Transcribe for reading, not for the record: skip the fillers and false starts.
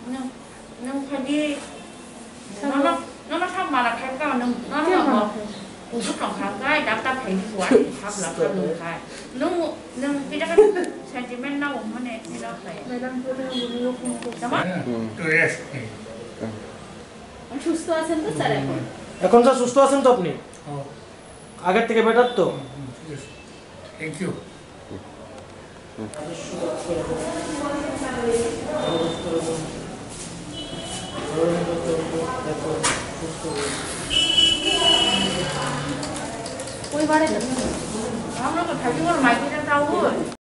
nâng phải đi nó thắp mà là khai cao nó mà cũng rất là khá cái đáp ta thấy quá thắp là thắp lùng khai nâng cái đó sentiment nào mà này thì đó phải সুস্থ আছেন তো sir এখন? এখন sir সুস্থ আছেন তো আপনি? আগের থেকে বেটার তো? Thank you. ওই বাড়ি আমরা তো থাকি বড় মাইকেটা তাও